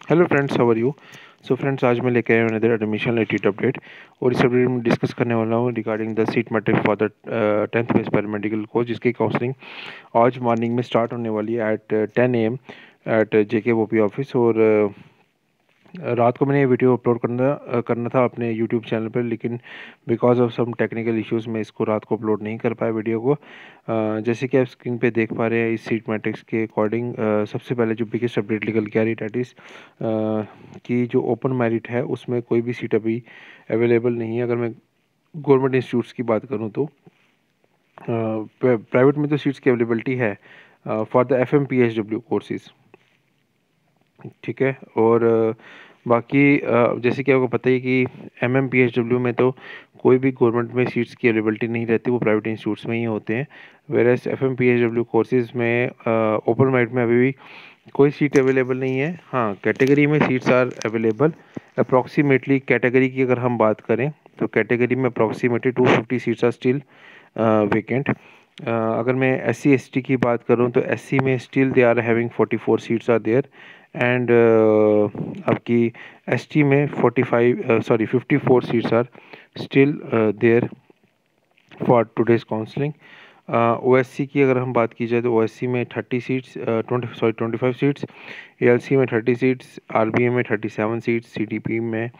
Hello friends, how are you. So friends, आज मैं लेकर आया हूँ अनदर एडमिशन रिलेटेड अपडेट। और इस अपडेट में डिस्कस करने वाला हूँ regarding the seat matrix for the 10th base paramedical course, जिसकी काउंसलिंग आज मॉर्निंग में स्टार्ट होने वाली है at 10 AM at JKOP office. और रात को मैंने ये वीडियो अपलोड करना था अपने यूट्यूब चैनल पर, लेकिन because of some technical issues मैं इसको रात को अपलोड नहीं कर पाया वीडियो को। जैसे कि आप स्क्रीन पे देख पा रहे हैं, इस सीट मैट्रिक्स के अकॉर्डिंग सबसे पहले जो बिगेस्ट अपडेट निकल के आ रही डेट इज़ कि जो ओपन मेरिट है उसमें कोई भी सीट अभी अवेलेबल नहीं है। अगर मैं गवर्नमेंट इंस्टीट्यूट्स की बात करूँ तो प्राइवेट में तो सीट्स की अवेलेबिलिटी है फॉर द FMPHW कोर्सेज़, ठीक है। और बाकी जैसे कि आपको पता ही कि MMPHW में तो कोई भी गवर्नमेंट में सीट्स की अवेलेबिलिटी नहीं रहती, वो प्राइवेट इंस्टीट्यूट्स में ही होते हैं। वेरएस FMPHW कोर्सेज़ में ओपन मेरिट में अभी भी कोई सीट अवेलेबल नहीं है। हाँ, कैटेगरी में seats are available approximately. Category की अगर हम बात करें तो कैटेगरी में approximately 250 seats are still vacant. अगर मैं SC ST की बात करूं तो SC में still they are having 44 seats are there. And आपकी ST में 54 seats are still there for today's counselling. OSC की अगर हम बात की जाए तो OSC में 30 सीट्स 25 सीट्स, ALC में 30 सीट्स, RBA में 37 सीट्स, CTP में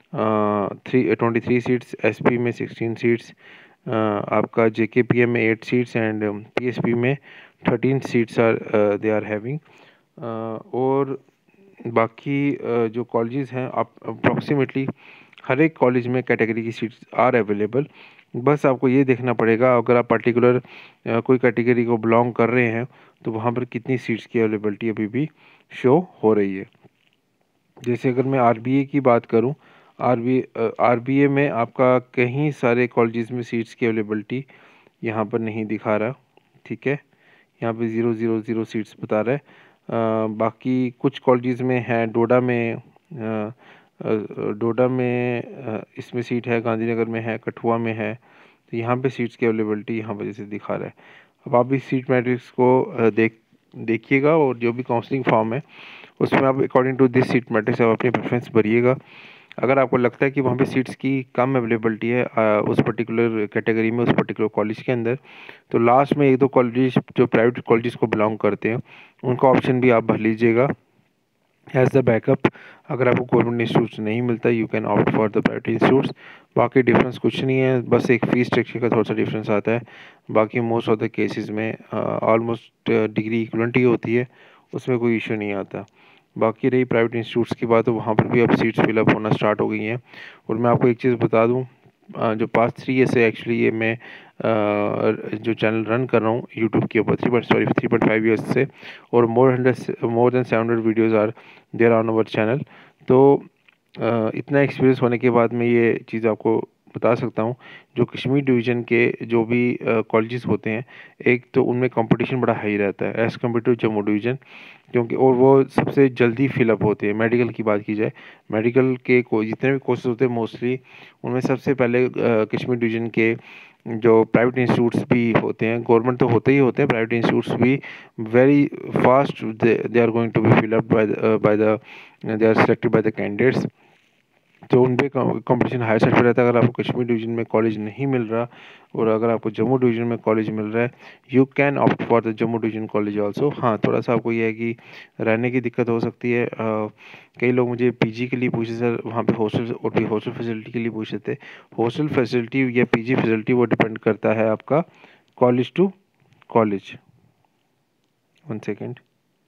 23 सीट्स, SP में 16 सीट्स, आपका JKPM में 8 सीट्स एंड PSP में 13 seats are they are having. और बाकी जो कॉलेजेस हैं आप अप्रॉक्सीमेटली हर एक कॉलेज में कैटेगरी की सीट्स आर अवेलेबल। बस आपको ये देखना पड़ेगा अगर आप पर्टिकुलर कोई कैटेगरी को बिलोंग कर रहे हैं तो वहाँ पर कितनी सीट्स की अवेलेबिलिटी अभी भी शो हो रही है। जैसे अगर मैं RBA की बात करूँ, RBA में आपका कहीं सारे कॉलेजेस में सीट्स की अवेलेबिलिटी यहाँ पर नहीं दिखा रहा, ठीक है। यहाँ पे 000 सीट्स बता रहा है। बाकी कुछ कॉलेजेस में है, डोडा में इसमें सीट है, गांधीनगर में है, कठुआ में है। तो यहाँ पे सीट्स की अवेलेबिलिटी यहाँ पर जैसे दिखा रहा है। अब आप इस सीट मैट्रिक्स को देखिएगा और जो भी काउंसलिंग फॉर्म है उसमें आप according to this seat matrix आप अपनी प्रेफरेंस भरिएगा। अगर आपको लगता है कि वहाँ पे सीट्स की कम अवेलेबिलिटी है उस पर्टिकुलर कैटेगरी में, उस पर्टिकुलर कॉलेज के अंदर, तो लास्ट में 1-2 कॉलेज जो प्राइवेट कॉलेज को बिलोंग करते हैं उनका ऑप्शन भी आप भर लीजिएगा एज द बैकअप। अगर आपको गवर्नमेंट इंस्टीट्यूट्स नहीं मिलता, you can opt for the private institutes. बाकी डिफरेंस कुछ नहीं है, बस एक फ़ीस स्ट्रक्चर का थोड़ा सा डिफरेंस आता है। बाकी मोस्ट ऑफ द केसेस में ऑलमोस्ट डिग्री इक्वलेंट ही होती है, उसमें कोई इशू नहीं आता। बाकी रही प्राइवेट इंस्टीट्यूट्स की बात, तो वहाँ पर भी अब सीट्स फिलअप होना स्टार्ट हो गई हैं। और मैं आपको एक चीज़ बता दूँ, जो पास्ट 3 ईयर से एक्चुअली ये मैं जो चैनल रन कर रहा हूँ यूट्यूब के ऊपर 3.5 ईयर्स से, और more than 700 videos are there on our channel. तो इतना एक्सपीरियंस होने के बाद मैं ये चीज़ आपको बता सकता हूँ, जो कश्मीर डिवीज़न के जो भी कॉलेजेस होते हैं, एक तो उनमें कंपटीशन बड़ा हाई रहता है as compare to Jammu division, क्योंकि और वो सबसे जल्दी फिलअप होते हैं। मेडिकल की बात की जाए, मेडिकल के जितने भी कोर्सेज होते हैं मोस्टली उनमें सबसे पहले कश्मीर डिवीज़न के जो प्राइवेट इंस्टीट्यूट्स भी होते हैं, गवर्नमेंट तो होते ही होते हैं, प्राइवेट इंस्टीट्यूट्स भी very fast they are going to be fill up they are selected by the candidates. तो उन पे कंपटीशन हाई साइड पे रहता है। अगर आपको कश्मीर डिवीज़न में कॉलेज नहीं मिल रहा और अगर आपको जम्मू डिवीज़न में कॉलेज मिल रहा है, you can opt for the Jammu division college also. हाँ, थोड़ा सा आपको ये है कि रहने की दिक्कत हो सकती है। कई लोग मुझे PG के लिए पूछे, सर वहाँ पे हॉस्टल और भी हॉस्टल फैसिलिटी के लिए पूछे थे। हॉस्टल फैसिलिटी या PG फैसिलिटी वो डिपेंड करता है आपका कॉलेज टू कॉलेज। 1 सेकेंड,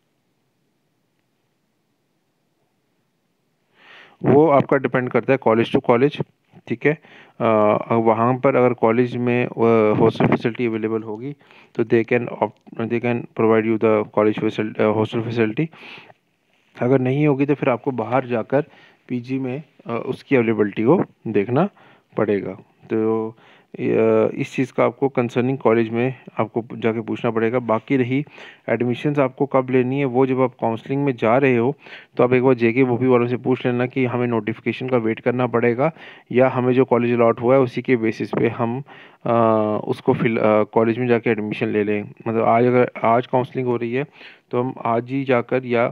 वो आपका डिपेंड करता है कॉलेज टू कॉलेज, ठीक है। वहाँ पर अगर कॉलेज में हॉस्टल फैसिलिटी अवेलेबल होगी तो they can provide you the college hostel facility. अगर नहीं होगी तो फिर आपको बाहर जाकर PG में उसकी अवेलेबिलिटी को देखना पड़ेगा। तो इस चीज़ का आपको कंसर्निंग कॉलेज में आपको जाके पूछना पड़ेगा। बाकी रही एडमिशन्स आपको कब लेनी है, वो जब आप काउंसलिंग में जा रहे हो तो आप एक बार JKOP वालों से पूछ लेना कि हमें नोटिफिकेशन का वेट करना पड़ेगा या हमें जो कॉलेज अलॉट हुआ है उसी के बेसिस पे हम उसको कॉलेज में जाके एडमिशन ले लें। मतलब आज अगर आज काउंसलिंग हो रही है तो हम आज ही जाकर या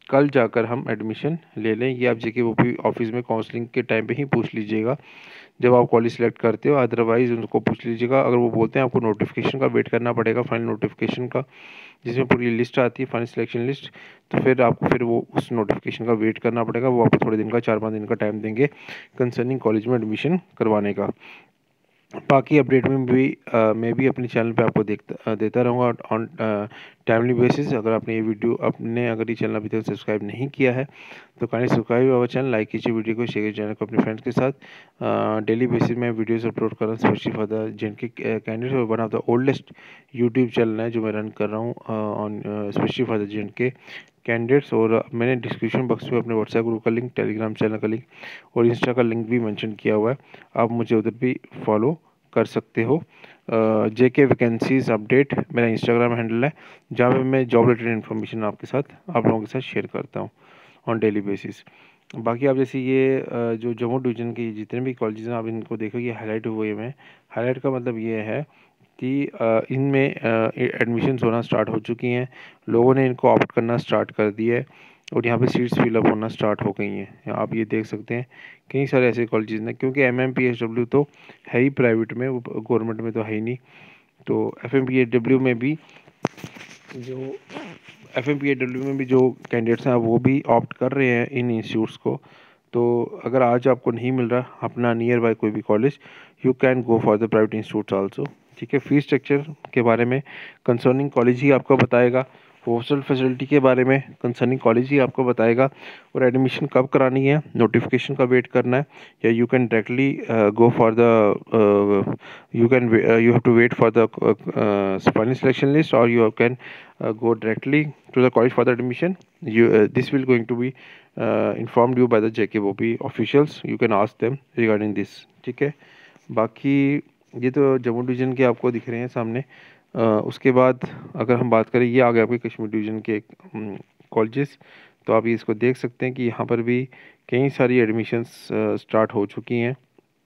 कल जाकर हम एडमिशन ले लें। ये आप JKVOP ऑफिस में काउंसलिंग के टाइम पे ही पूछ लीजिएगा जब आप कॉलेज सेलेक्ट करते हो। अदरवाइज़ उनको पूछ लीजिएगा, अगर वो बोलते हैं आपको नोटिफिकेशन का वेट करना पड़ेगा, फाइनल नोटिफिकेशन का, जिसमें पूरी लिस्ट आती है, फाइनल सिलेक्शन लिस्ट, तो फिर आपको फिर वो उस नोटिफिकेशन का वेट करना पड़ेगा। वो आपको थोड़े दिन का 4-5 दिन का टाइम देंगे कंसर्निंग कॉलेज में एडमिशन करवाने का। बाकी अपडेट में भी मैं भी अपने चैनल पे आपको देता रहूँगा ऑन टाइमली बेसिस। अगर आपने अगर ये चैनल अभी तक सब्सक्राइब नहीं किया है तो kindly subscribe our channel, like कीजिए वीडियो को, शेयर कीजिए चैनल को अपने फ्रेंड्स के साथ। डेली बेसिस में वीडियोस अपलोड कर रहा हूँ स्पेशली फॉर द जिनके candidate one of the oldest YouTube channel है जो मैं रन कर रहा हूँ ऑन स्पेशली फॉर द जिनके कैंडिडेट्स। और मैंने डिस्क्रिप्शन बॉक्स में अपने व्हाट्सएप ग्रुप का लिंक, टेलीग्राम चैनल का लिंक और इंस्टा का लिंक भी मेंशन किया हुआ है, आप मुझे उधर भी फॉलो कर सकते हो। JK वैकेंसीज अपडेट मेरा इंस्टाग्राम हैंडल है, जहाँ पे मैं जॉब रिलेटेड इन्फॉर्मेशन आप लोगों के साथ शेयर करता हूँ ऑन डेली बेसिस। बाकी आप जैसे ये जो जम्मू डिवीज़न के जितने भी कॉलेजेस हैं आप इनको देखो, ये हाईलाइट हुए हैं। हाईलाइट का मतलब ये है कि इनमें एडमिशन्स होना स्टार्ट हो चुकी हैं, लोगों ने इनको ऑप्ट करना स्टार्ट कर दिया है और यहाँ पे सीट्स फिलअप होना स्टार्ट हो गई हैं। आप ये देख सकते हैं कई सारे ऐसे कॉलेजेस हैं, क्योंकि MMPHW तो है ही प्राइवेट में, वो गवर्नमेंट में तो है ही नहीं। तो FMPHW में भी जो कैंडिडेट्स हैं वो भी ऑप्ट कर रहे हैं इन इंस्टीट्यूट्स को। तो अगर आज आपको नहीं मिल रहा अपना नियर बाय कोई भी college, you can go for the private institutes also. ठीक है, फीस स्ट्रक्चर के बारे में कंसर्निंग कॉलेज ही आपको बताएगा, हॉस्टल फैसिलिटी के बारे में कंसर्निंग कॉलेज ही आपको बताएगा, और एडमिशन कब करानी है, नोटिफिकेशन का वेट करना है, या you can directly go for the you have to wait for the final selection list, or you can go directly to the college for the admission. This will going to be informed you by the JKVOP officials. You can ask them regarding this. ठीक है, बाकी ये तो Jammu division के आपको दिख रहे हैं सामने। उसके बाद अगर हम बात करें, ये आ गए आपके कश्मीर डिवीज़न के कॉलेजेस, तो आप ये इसको देख सकते हैं कि यहाँ पर भी कई सारी एडमिशन्स स्टार्ट हो चुकी हैं।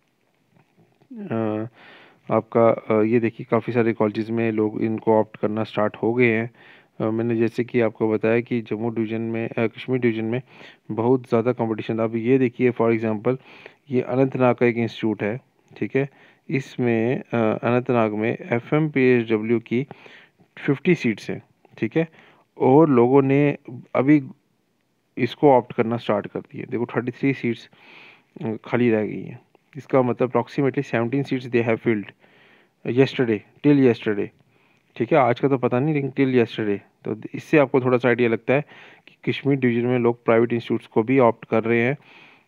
आपका ये देखिए काफ़ी सारे कॉलेजेस में लोग इनको ऑप्ट करना स्टार्ट हो गए हैं। मैंने जैसे कि आपको बताया कि जम्मू डिवीज़न में कश्मीर डिवीज़न में बहुत ज़्यादा कंपटीशन था। अब ये देखिए फॉर एग्जांपल ये अनंतनाग का एक इंस्टीट्यूट है, ठीक है, इसमें अनंतनाग में FMPHW की 50 सीट्स हैं, ठीक है, और लोगों ने अभी इसको ऑप्ट करना स्टार्ट कर दिया। देखो 33 सीट्स खाली रह गई हैं, इसका मतलब approximately 17 seats they have filled till yesterday. ठीक है, आज का तो पता नहीं, लेकिन टिल येस्टरडे। तो इससे आपको थोड़ा सा आइडिया लगता है कि कश्मीर डिवीज़न में लोग प्राइवेट इंस्टीट्यूट्स को भी ऑप्ट कर रहे हैं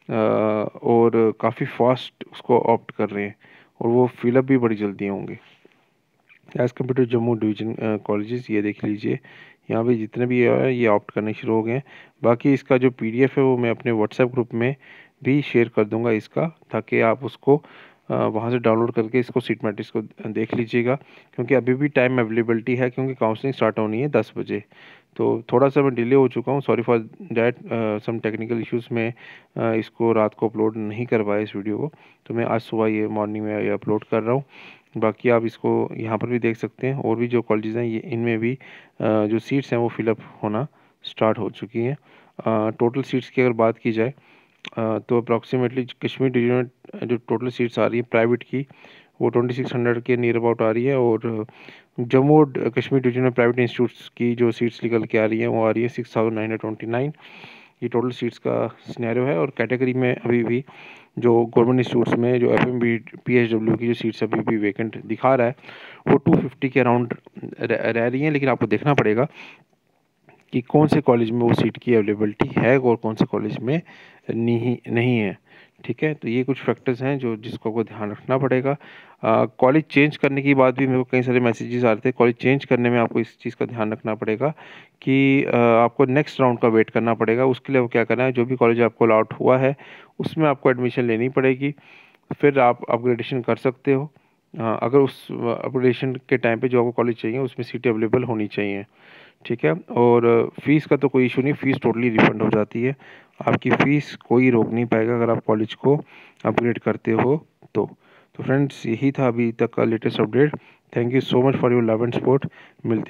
और काफ़ी फास्ट उसको ऑप्ट कर रहे हैं, और वो फिलअप भी बड़ी जल्दी होंगे as compare to Jammu division colleges. ये देख लीजिए यहाँ पे जितने भी है ये ऑप्ट करने शुरू हो गए हैं। बाकी इसका जो PDF है वो मैं अपने व्हाट्सएप ग्रुप में भी शेयर कर दूंगा इसका, ताकि आप उसको वहाँ से डाउनलोड करके इसको सीट मैट्रिक्स को देख लीजिएगा, क्योंकि अभी भी टाइम अवेलेबिलिटी है, क्योंकि काउंसलिंग स्टार्ट होनी है 10 बजे। तो थोड़ा सा मैं डिले हो चुका हूँ, sorry for that, some technical issues में इसको रात को अपलोड नहीं कर पाया इस वीडियो को, तो मैं आज सुबह ये मॉर्निंग में ये अपलोड कर रहा हूँ। बाकी आप इसको यहाँ पर भी देख सकते हैं, और भी जो कॉलेजेस हैं ये इनमें भी जो सीट्स हैं वो फिलअप होना स्टार्ट हो चुकी हैं। टोटल सीट्स की अगर बात की जाए तो अप्रॉक्सीमेटली कश्मीर डिवीज़न में जो टोटल सीट्स आ रही है प्राइवेट की वो 2600 के नियर अबाउट आ रही है, और जम्मू कश्मीर डिवीज़न में प्राइवेट इंस्टीट्यूट्स की जो सीट्स निकल के आ रही हैं वो आ रही है 6929। ये टोटल सीट्स का सिनेरियो है। और कैटेगरी में अभी भी जो गवर्नमेंट इंस्टीट्यूट्स में जो FMPHW की जो सीट्स अभी भी वैकेंट दिखा रहा है वो 250 के अराउंड रह रही हैं, लेकिन आपको देखना पड़ेगा कि कौन से कॉलेज में वो सीट की अवेलेबिलिटी है और कौन से कॉलेज में नहीं है। ठीक है, तो ये कुछ फैक्टर्स हैं जिसको आपको ध्यान रखना पड़ेगा। कॉलेज चेंज करने की बात भी मेरे को कई सारे मैसेजेस आ रहे थे। कॉलेज चेंज करने में आपको इस चीज़ का ध्यान रखना पड़ेगा कि आपको नेक्स्ट राउंड का वेट करना पड़ेगा। उसके लिए वो क्या करना है, जो भी कॉलेज आपको अलॉट हुआ है उसमें आपको एडमिशन लेनी पड़ेगी, फिर आप अपग्रेडेशन कर सकते हो। अगर उस अपग्रेडेशन के टाइम पे जो आपको कॉलेज चाहिए उसमें सीटें अवेलेबल होनी चाहिए। ठीक है, और फ़ीस का तो कोई इशू नहीं, फ़ीस टोटली रिफंड हो जाती है, आपकी फ़ीस कोई रोक नहीं पाएगा अगर आप कॉलेज को अपग्रेड करते हो तो। फ्रेंड्स, यही था अभी तक का latest update. Thank you so much for your love and support. मिलते हैं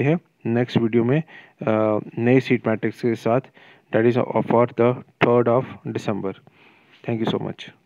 नेक्स्ट वीडियो में नए सीट मैट्रिक्स के साथ, that is for the 3rd of December. Thank you so much.